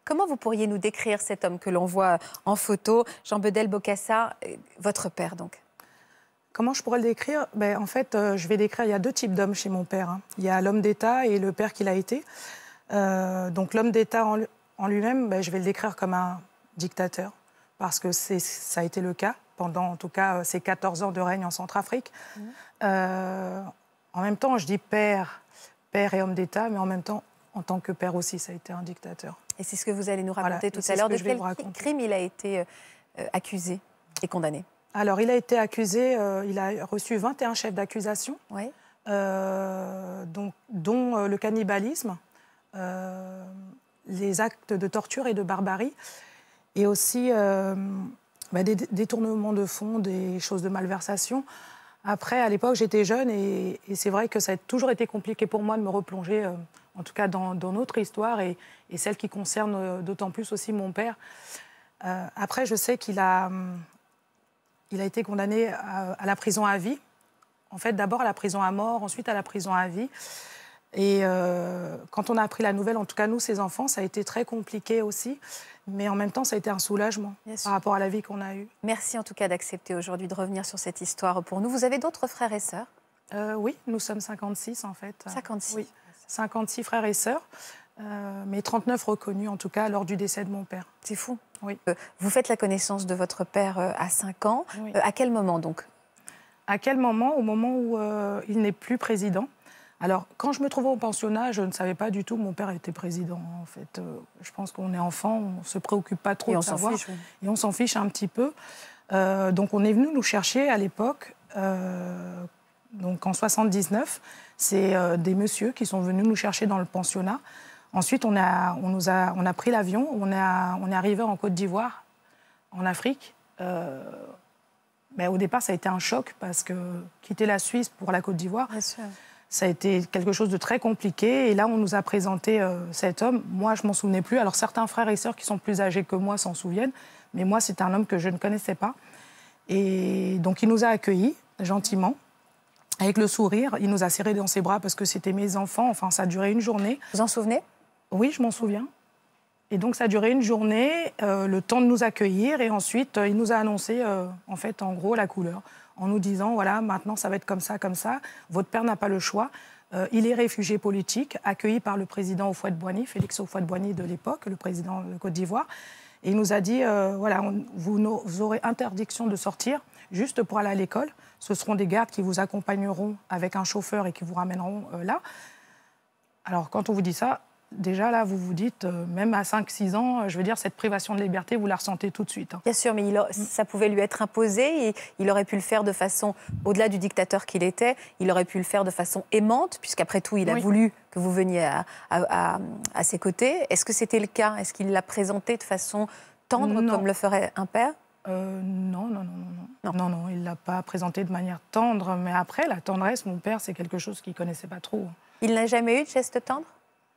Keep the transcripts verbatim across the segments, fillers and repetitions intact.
Comment vous pourriez nous décrire cet homme que l'on voit en photo, Jean Bedel Bokassa, votre père donc? Comment je pourrais le décrire? Ben, en fait, euh, je vais décrire, il y a deux types d'hommes chez mon père. Hein. Il y a l'homme d'État et le père qu'il a été. Euh, donc l'homme d'État en, en lui-même, ben, je vais le décrire comme un dictateur, parce que ça a été le cas pendant, en tout cas, ces quatorze ans de règne en Centrafrique. Mmh. Euh, en même temps, je dis père, père et homme d'État, mais en même temps, en tant que père aussi, ça a été un dictateur. Et c'est ce que vous allez nous raconter voilà, tout à l'heure. De quel crime il a été euh, accusé et condamné? Alors, il a été accusé, euh, il a reçu vingt et un chefs d'accusation, oui. euh, dont, dont euh, le cannibalisme, euh, les actes de torture et de barbarie, et aussi euh, bah, des détournements de fonds, des choses de malversation. Après, à l'époque, j'étais jeune et, et c'est vrai que ça a toujours été compliqué pour moi de me replonger, euh, en tout cas dans, dans notre histoire et, et celle qui concerne euh, d'autant plus aussi mon père. Euh, après, je sais qu'il a... Il a été condamné à, à la prison à vie. En fait, d'abord à la prison à mort, ensuite à la prison à vie. Et euh, quand on a appris la nouvelle, en tout cas nous, ses enfants, ça a été très compliqué aussi. Mais en même temps, ça a été un soulagement par rapport à la vie qu'on a eue. Merci en tout cas d'accepter aujourd'hui de revenir sur cette histoire pour nous. Vous avez d'autres frères et sœurs? euh, Oui, nous sommes cinquante-six en fait. cinquante-six Oui, cinquante-six frères et sœurs. Euh, mais trente-neuf reconnus, en tout cas, lors du décès de mon père. C'est fou. Oui. Euh, vous faites la connaissance de votre père euh, à cinq ans. Oui. Euh, à quel moment, donc? À quel moment? Au moment où euh, il n'est plus président. Alors, quand je me trouvais au pensionnat, je ne savais pas du tout que mon père était président, en fait. Euh, je pense qu'on est enfant, on ne se préoccupe pas trop Et de on savoir. Fiche, oui. Et on s'en fiche un petit peu. Euh, donc, on est venu nous chercher à l'époque... Euh, donc, en soixante-dix-neuf, c'est euh, des messieurs qui sont venus nous chercher dans le pensionnat. Ensuite, on a, on nous a, on a pris l'avion, on, on est arrivé en Côte d'Ivoire, en Afrique. Euh, mais au départ, ça a été un choc parce que quitter la Suisse pour la Côte d'Ivoire, ça a été quelque chose de très compliqué. Et là, on nous a présenté euh, cet homme. Moi, je ne m'en souvenais plus. Alors, certains frères et sœurs qui sont plus âgés que moi s'en souviennent. Mais moi, c'était un homme que je ne connaissais pas. Et donc, il nous a accueillis gentiment. Avec le sourire, il nous a serrés dans ses bras parce que c'était mes enfants. Enfin, ça a duré une journée. Vous en souvenez? Oui, je m'en souviens. Et donc, ça a duré une journée, euh, le temps de nous accueillir. Et ensuite, euh, il nous a annoncé, euh, en fait, en gros, la couleur. En nous disant, voilà, maintenant, ça va être comme ça, comme ça. Votre père n'a pas le choix. Euh, il est réfugié politique, accueilli par le président Houphouët-Boigny, Félix Houphouët-Boigny de l'époque, le président de Côte d'Ivoire. Et il nous a dit, euh, voilà, on, vous, vous aurez interdiction de sortir juste pour aller à l'école. Ce seront des gardes qui vous accompagneront avec un chauffeur et qui vous ramèneront euh, là. Alors, quand on vous dit ça, déjà, là, vous vous dites, euh, même à cinq six ans, je veux dire, cette privation de liberté, vous la ressentez tout de suite. Hein. Bien sûr, mais il a, ça pouvait lui être imposé. Et il aurait pu le faire de façon, au-delà du dictateur qu'il était, il aurait pu le faire de façon aimante, puisqu'après tout, il a oui. voulu que vous veniez à, à, à, à ses côtés. Est-ce que c'était le cas? Est-ce qu'il l'a présenté de façon tendre, non. comme le ferait un père? Euh, non, non, non, non, non, non, non, il ne l'a pas présenté de manière tendre. Mais après, la tendresse, mon père, c'est quelque chose qu'il ne connaissait pas trop. Il n'a jamais eu de geste tendre?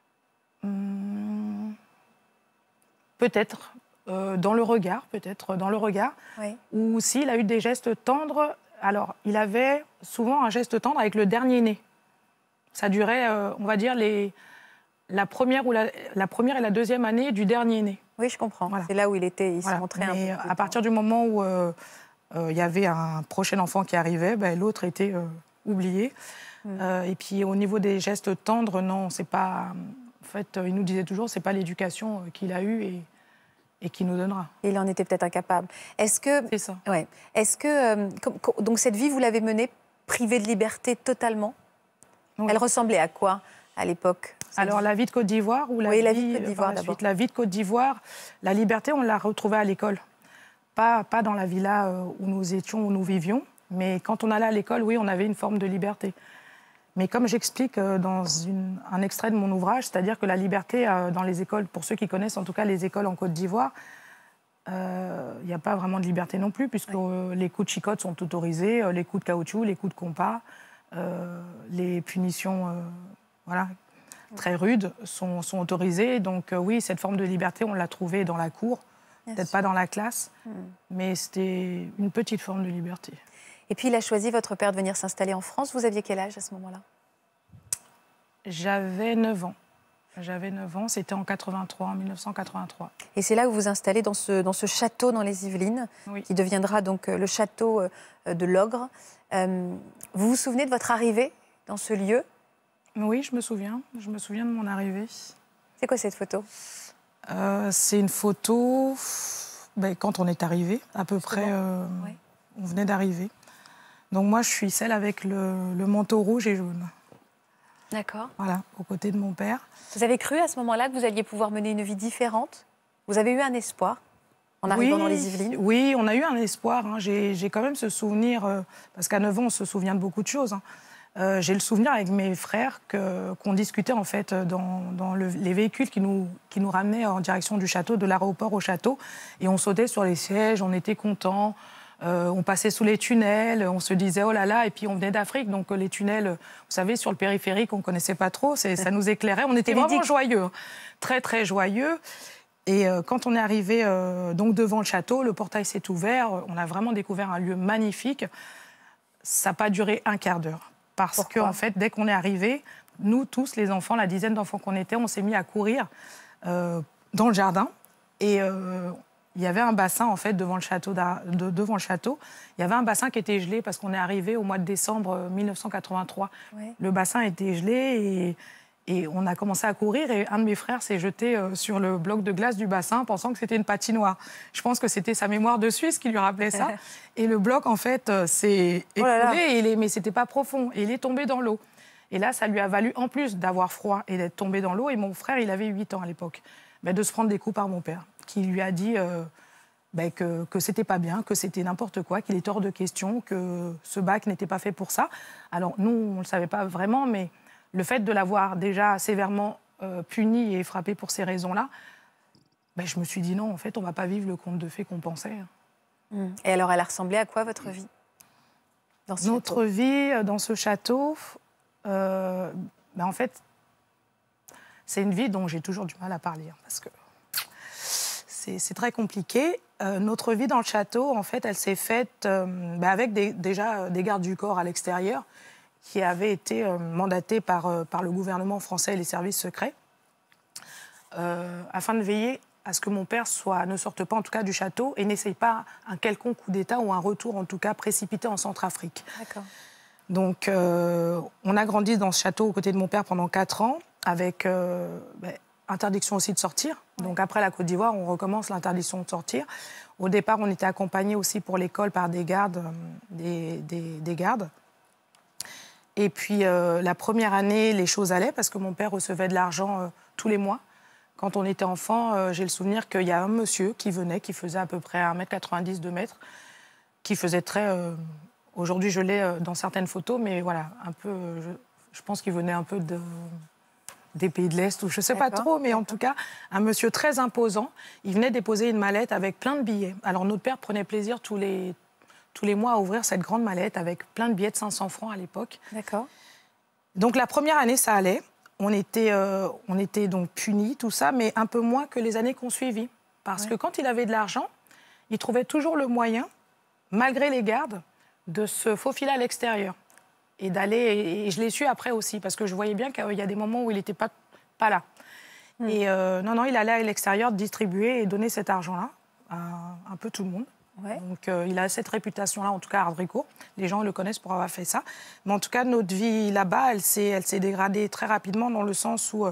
Hum, peut-être. Euh, dans le regard, peut-être, dans le regard. Oui. Ou s'il a eu des gestes tendres, alors, il avait souvent un geste tendre avec le dernier né. Ça durait, euh, on va dire, les, la, première ou la, la première et la deuxième année du dernier né. Oui, je comprends. Voilà. C'est là où il était, il voilà. se montrait Mais un peu. À partir du moment où euh, euh, il y avait un prochain enfant qui arrivait, ben, l'autre était euh, oublié. Mmh. Euh, et puis au niveau des gestes tendres, non, c'est pas. En fait, il nous disait toujours, c'est pas l'éducation qu'il a eue et, et qui nous donnera. Et il en était peut-être incapable. Est-ce que. C'est ça. Ouais. Est-ce que euh, donc cette vie, vous l'avez menée privée de liberté totalement? Oui. Elle ressemblait à quoi à l'époque? Alors, la vie de Côte d'Ivoire ou la, oui, vie, la vie de Côte d'Ivoire d'abord. La vie de Côte d'Ivoire, la liberté, on l'a retrouvée à l'école. Pas, pas dans la villa où nous étions, où nous vivions, mais quand on allait à l'école, oui, on avait une forme de liberté. Mais comme j'explique dans une, un extrait de mon ouvrage, c'est-à-dire que la liberté dans les écoles, pour ceux qui connaissent en tout cas les écoles en Côte d'Ivoire, il euh, n'y a pas vraiment de liberté non plus, puisque oui. les coups de chicotte sont autorisés, les coups de caoutchouc, les coups de compas, euh, les punitions, euh, voilà. très rudes sont, sont autorisées. Donc euh, oui, cette forme de liberté, on l'a trouvée dans la cour, peut-être pas dans la classe, mmh. mais c'était une petite forme de liberté. Et puis il a choisi, votre père, de venir s'installer en France. Vous aviez quel âge à ce moment-là? J'avais neuf ans. J'avais neuf ans, c'était en quatre-vingt-trois, en mille neuf cent quatre-vingt-trois. Et c'est là que vous vous installez dans ce, dans ce château dans les Yvelines, oui. qui deviendra donc le château de l'Ogre. Euh, vous vous souvenez de votre arrivée dans ce lieu? Oui, je me souviens. Je me souviens de mon arrivée. C'est quoi cette photo? euh, C'est une photo ben, quand on est arrivé, à peu près. Euh, oui. On venait d'arriver. Donc moi, je suis celle avec le, le manteau rouge et jaune. D'accord. Voilà, aux côtés de mon père. Vous avez cru à ce moment-là que vous alliez pouvoir mener une vie différente? Vous avez eu un espoir en arrivant oui, dans les Yvelines? Oui, on a eu un espoir. Hein. J'ai quand même ce souvenir, euh, parce qu'à neuf ans, on se souvient de beaucoup de choses. Hein. Euh, J'ai le souvenir avec mes frères que, qu'on discutait en fait dans, dans le, les véhicules qui nous, qui nous ramenaient en direction du château, de l'aéroport au château. Et on sautait sur les sièges, on était contents. Euh, on passait sous les tunnels, on se disait oh là là, et puis on venait d'Afrique, donc les tunnels, vous savez, sur le périphérique, on ne connaissait pas trop, ça nous éclairait. On était vraiment joyeux, très très joyeux. Et euh, quand on est arrivé euh, donc devant le château, le portail s'est ouvert, on a vraiment découvert un lieu magnifique. Ça n'a pas duré un quart d'heure, parce qu'en en fait, dès qu'on est arrivé, nous tous, les enfants, la dizaine d'enfants qu'on était, on s'est mis à courir euh, dans le jardin. Et euh, il y avait un bassin, en fait, devant le, château de, devant le château. Il y avait un bassin qui était gelé parce qu'on est arrivé au mois de décembre mille neuf cent quatre-vingt-trois. Ouais. Le bassin était gelé et, et on a commencé à courir. Et un de mes frères s'est jeté sur le bloc de glace du bassin pensant que c'était une patinoire. Je pense que c'était sa mémoire de Suisse qui lui rappelait ça. Et le bloc, en fait, s'est écoulé, oh là là. Et il est, mais c'était pas profond. Et il est tombé dans l'eau. Et là, ça lui a valu, en plus d'avoir froid et d'être tombé dans l'eau, et mon frère, il avait huit ans à l'époque, ben, de se prendre des coups par mon père, qui lui a dit euh, ben, que, que c'était pas bien, que c'était n'importe quoi, qu'il était hors de question, que ce bac n'était pas fait pour ça. Alors, nous, on ne le savait pas vraiment, mais le fait de l'avoir déjà sévèrement euh, puni et frappé pour ces raisons-là, ben, je me suis dit non, en fait, on ne va pas vivre le conte de fées qu'on pensait. Mmh. Et alors, elle a ressemblé à quoi, votre vie dans ce Notre château vie dans ce château, euh, ben, en fait, c'est une vie dont j'ai toujours du mal à parler, hein, parce que c'est très compliqué. Euh, notre vie dans le château, en fait, elle s'est faite euh, ben avec des, déjà des gardes du corps à l'extérieur qui avaient été euh, mandatés par, euh, par le gouvernement français et les services secrets euh, afin de veiller à ce que mon père soit, ne sorte pas en tout cas du château et n'essaye pas un quelconque coup d'État ou un retour en tout cas précipité en Centrafrique. D'accord. Donc euh, on a grandi dans ce château aux côtés de mon père pendant quatre ans avec euh, ben, interdiction aussi de sortir. Ouais. Donc après la Côte d'Ivoire, on recommence l'interdiction de sortir. Au départ, on était accompagnés aussi pour l'école par des gardes, euh, des, des, des gardes. Et puis euh, la première année, les choses allaient parce que mon père recevait de l'argent euh, tous les mois. Quand on était enfant, euh, j'ai le souvenir qu'il y a un monsieur qui venait, qui faisait à peu près un mètre quatre-vingt-dix, deux mètres, qui faisait très... Euh, aujourd'hui, je l'ai euh, dans certaines photos, mais voilà, un peu... Euh, je, je pense qu'il venait un peu de... des pays de l'Est, ou je ne sais pas trop, mais en tout cas, un monsieur très imposant. Il venait déposer une mallette avec plein de billets. Alors, notre père prenait plaisir tous les, tous les mois à ouvrir cette grande mallette avec plein de billets de cinq cents francs à l'époque. D'accord. Donc, la première année, ça allait. On était, euh, on était donc punis, tout ça, mais un peu moins que les années qu'on suivit. Parce ouais. que quand il avait de l'argent, il trouvait toujours le moyen, malgré les gardes, de se faufiler à l'extérieur. Et d'aller, et je l'ai su après aussi, parce que je voyais bien qu'il y a des moments où il n'était pas, pas là. Mmh. Et euh, non, non, il allait à l'extérieur distribuer et donner cet argent-là à un peu tout le monde. Ouais. Donc euh, il a cette réputation-là, en tout cas à Ardrico. Les gens le connaissent pour avoir fait ça. Mais en tout cas, notre vie là-bas, elle s'est, elle s'est dégradée très rapidement dans le sens où euh,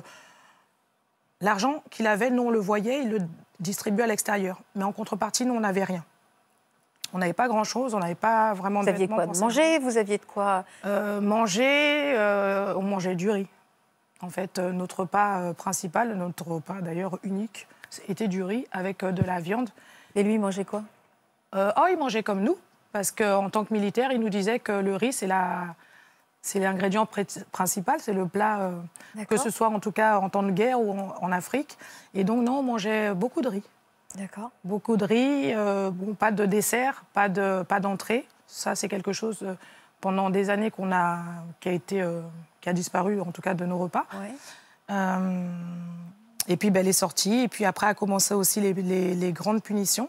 l'argent qu'il avait, nous on le voyait, il le distribuait à l'extérieur. Mais en contrepartie, nous on n'avait rien. On n'avait pas grand-chose, on n'avait pas vraiment de vêtements. Vous aviez quoi de manger? Vous aviez de quoi euh, Manger, euh, on mangeait du riz. En fait, euh, notre repas euh, principal, notre repas d'ailleurs unique, était du riz avec euh, de la viande. Et lui, il mangeait quoi? euh, Oh, il mangeait comme nous, parce qu'en tant que militaire, il nous disait que le riz, c'est la... c'est l'ingrédient principal, c'est le plat, euh, que ce soit en tout cas en temps de guerre ou en, en Afrique. Et donc, non, on mangeait beaucoup de riz. D'accord. Beaucoup de riz, euh, bon, pas de dessert, pas, de, pas d'entrée. Ça, c'est quelque chose, euh, pendant des années, qu'on a, qui, a été, euh, qui a disparu, en tout cas, de nos repas. Ouais. Euh, et puis, ben, les sorties. Et puis, après, a commencé aussi les, les, les grandes punitions,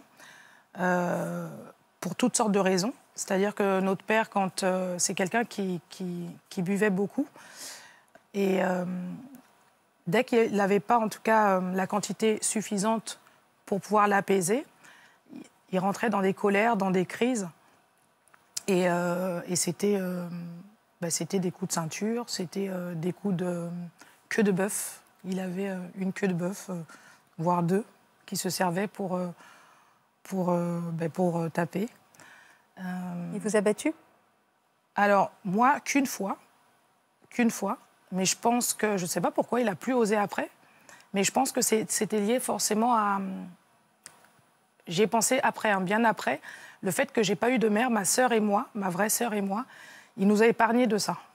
euh, pour toutes sortes de raisons. C'est-à-dire que notre père, quand euh, c'est quelqu'un qui, qui, qui buvait beaucoup, et... Euh, dès qu'il n'avait pas, en tout cas, euh, la quantité suffisante pour pouvoir l'apaiser, il rentrait dans des colères, dans des crises. Et, euh, et c'était, euh, bah, c'était des coups de ceinture, c'était euh, des coups de queue de bœuf. Il avait euh, une queue de bœuf, euh, voire deux, qui se servaient pour, euh, pour, euh, bah, pour euh, taper. Euh... Il vous a battu? Alors, moi, qu'une fois. Qu'une fois. Mais je pense que, je ne sais pas pourquoi, il n'a plus osé après. Mais je pense que c'était lié forcément à... J'y ai pensé après, hein, bien après. Le fait que je n'ai pas eu de mère, ma sœur et moi, ma vraie sœur et moi, il nous a épargné de ça.